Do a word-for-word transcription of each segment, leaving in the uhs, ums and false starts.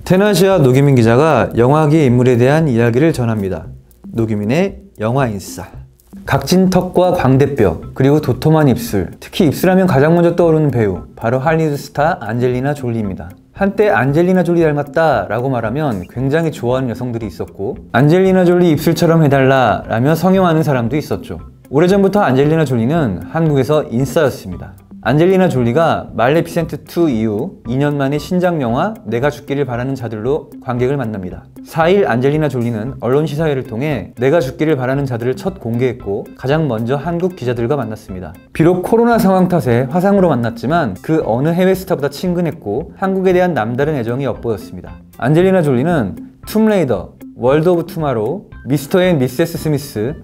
테나시와 노규민 기자가 영화계의 인물에 대한 이야기를 전합니다. 노규민의 영화인싸. 각진 턱과 광대뼈, 그리고 도톰한 입술, 특히 입술하면 가장 먼저 떠오르는 배우, 바로 할리우드 스타 안젤리나 졸리입니다. 한때 안젤리나 졸리 닮았다 라고 말하면 굉장히 좋아하는 여성들이 있었고, 안젤리나 졸리 입술처럼 해달라 라며 성형하는 사람도 있었죠. 오래전부터 안젤리나 졸리는 한국에서 인싸였습니다. 안젤리나 졸리가 말레피센트 투 이후 이 년 만에 신작 영화 내가 죽기를 바라는 자들로 관객을 만납니다. 사 일 안젤리나 졸리는 언론 시사회를 통해 내가 죽기를 바라는 자들을 첫 공개했고, 가장 먼저 한국 기자들과 만났습니다. 비록 코로나 상황 탓에 화상으로 만났지만 그 어느 해외 스타보다 친근했고 한국에 대한 남다른 애정이 엿보였습니다. 안젤리나 졸리는 툼레이더, 월드 오브 투마로우, 미스터 앤 미세스 스미스,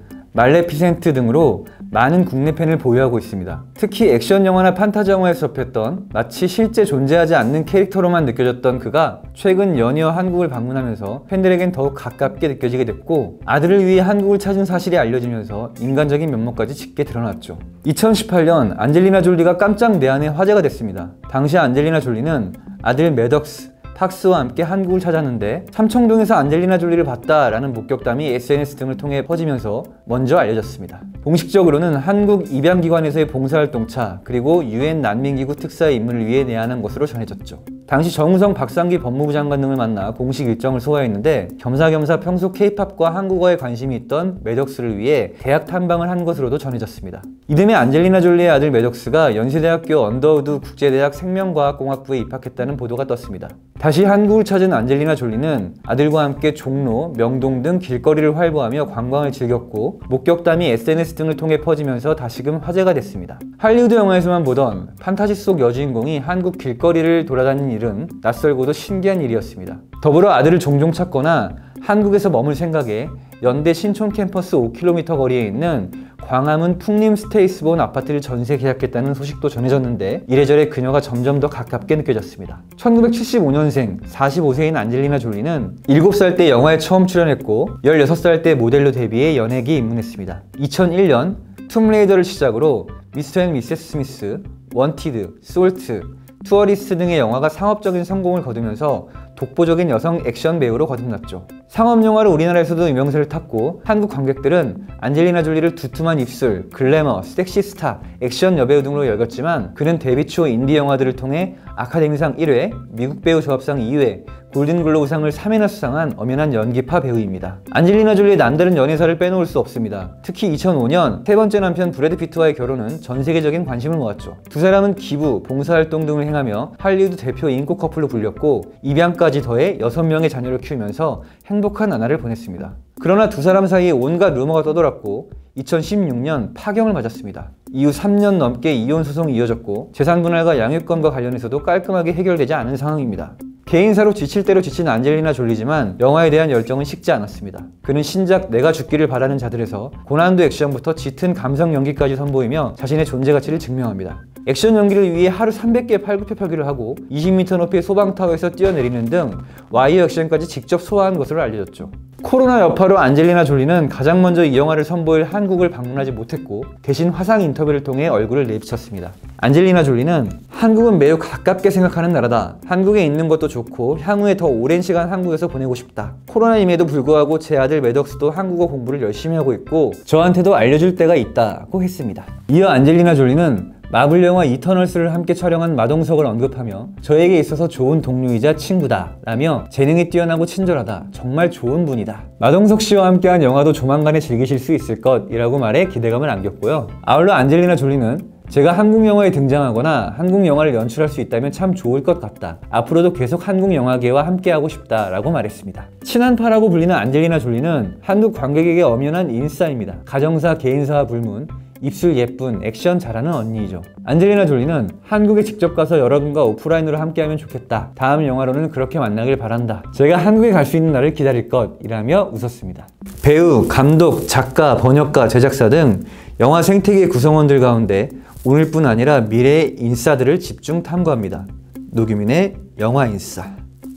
말레피센트 등으로 많은 국내 팬을 보유하고 있습니다. 특히 액션 영화나 판타지 영화에서 접했던 마치 실제 존재하지 않는 캐릭터로만 느껴졌던 그가 최근 연이어 한국을 방문하면서 팬들에겐 더욱 가깝게 느껴지게 됐고, 아들을 위해 한국을 찾은 사실이 알려지면서 인간적인 면모까지 짙게 드러났죠. 이천십팔 년 안젤리나 졸리가 깜짝 내한의 화제가 됐습니다. 당시 안젤리나 졸리는 아들 매덕스, 탁스와 함께 한국을 찾았는데 삼청동에서 안젤리나 졸리를 봤다라는 목격담이 에스엔에스 등을 통해 퍼지면서 먼저 알려졌습니다. 공식적으로는 한국 입양기관에서의 봉사활동차, 그리고 유엔 난민기구 특사의 임무를 위해 내한한 것으로 전해졌죠. 당시 정우성, 박상기 법무부 장관 등을 만나 공식 일정을 소화했는데, 겸사겸사 평소 케이팝과 한국어에 관심이 있던 매덕스를 위해 대학 탐방을 한 것으로도 전해졌습니다. 이듬해 안젤리나 졸리의 아들 매덕스가 연세대학교 언더우드 국제대학 생명과학공학부에 입학했다는 보도가 떴습니다. 다시 한국을 찾은 안젤리나 졸리는 아들과 함께 종로, 명동 등 길거리를 활보하며 관광을 즐겼고, 목격담이 에스엔에스 등을 통해 퍼지면서 다시금 화제가 됐습니다. 할리우드 영화에서만 보던 판타지 속 여주인공이 한국 길거리를 돌아다니는 일은 낯설고도 신기한 일이었습니다. 더불어 아들을 종종 찾거나 한국에서 머물 생각에 연대 신촌 캠퍼스 오 킬로미터 거리에 있는 광화문 풍림 스테이스본 아파트를 전세 계약했다는 소식도 전해졌는데, 이래저래 그녀가 점점 더 가깝게 느껴졌습니다. 천구백칠십오 년생 사십오 세인 안젤리나 졸리는 일곱 살 때 영화에 처음 출연했고, 열여섯 살 때 모델로 데뷔해 연예계에 입문했습니다. 이천일 년 툼레이더를 시작으로 미스터 앤 미세스 스미스, 원티드, 솔트, 투어리스트 등의 영화가 상업적인 성공을 거두면서 독보적인 여성 액션 배우로 거듭났죠. 상업영화로 우리나라에서도 유명세를 탔고, 한국 관객들은 안젤리나 졸리를 두툼한 입술, 글래머, 섹시 스타, 액션 여배우 등으로 여겼지만, 그는 데뷔 초 인디 영화들을 통해 아카데미상 일 회, 미국 배우 조합상 이 회, 골든글로브상을 삼 회나 수상한 엄연한 연기파 배우입니다. 안젤리나 졸리의 남다른 연애사를 빼놓을 수 없습니다. 특히 이천오 년 세 번째 남편 브래드 피트와의 결혼은 전 세계적인 관심을 모았죠. 두 사람은 기부, 봉사활동 등을 행하며 할리우드 대표 인기 커플로 불렸고, 입양까지 더해 여섯 명의 자녀를 키우면서 행복한 나날을 보냈습니다. 그러나 두 사람 사이에 온갖 루머가 떠돌았고, 이천십육 년 파경을 맞았습니다. 이후 삼 년 넘게 이혼 소송이 이어졌고, 재산분할과 양육권과 관련해서도 깔끔하게 해결되지 않은 상황입니다. 개인사로 지칠 대로 지친 안젤리나 졸리지만 영화에 대한 열정은 식지 않았습니다. 그는 신작 내가 죽기를 바라는 자들에서 고난도 액션부터 짙은 감성 연기까지 선보이며 자신의 존재 가치를 증명합니다. 액션 연기를 위해 하루 삼백 개 팔굽혀펴기를 하고 이십 미터 높이의 소방타워에서 뛰어내리는 등 와이어 액션까지 직접 소화한 것으로 알려졌죠. 코로나 여파로 안젤리나 졸리는 가장 먼저 이 영화를 선보일 한국을 방문하지 못했고, 대신 화상 인터뷰를 통해 얼굴을 내비쳤습니다. 안젤리나 졸리는 한국은 매우 가깝게 생각하는 나라다. 한국에 있는 것도 좋고 향후에 더 오랜 시간 한국에서 보내고 싶다. 코로나임에도 불구하고 제 아들 매덕스도 한국어 공부를 열심히 하고 있고 저한테도 알려줄 때가 있다고 했습니다. 이어 안젤리나 졸리는 마블 영화 이터널스를 함께 촬영한 마동석을 언급하며 저에게 있어서 좋은 동료이자 친구다 라며 재능이 뛰어나고 친절하다, 정말 좋은 분이다. 마동석 씨와 함께한 영화도 조만간에 즐기실 수 있을 것이라고 말해 기대감을 안겼고요. 아울러 안젤리나 졸리는 제가 한국 영화에 등장하거나 한국 영화를 연출할 수 있다면 참 좋을 것 같다. 앞으로도 계속 한국 영화계와 함께하고 싶다 라고 말했습니다. 친한파라고 불리는 안젤리나 졸리는 한국 관객에게 엄연한 인싸입니다. 가정사, 개인사와 불문, 입술 예쁜, 액션 잘하는 언니이죠. 안젤리나 졸리는 한국에 직접 가서 여러분과 오프라인으로 함께하면 좋겠다. 다음 영화로는 그렇게 만나길 바란다. 제가 한국에 갈 수 있는 날을 기다릴 것이라며 웃었습니다. 배우, 감독, 작가, 번역가, 제작사 등 영화 생태계 구성원들 가운데 오늘뿐 아니라 미래의 인싸들을 집중 탐구합니다. 노규민의 영화인싸.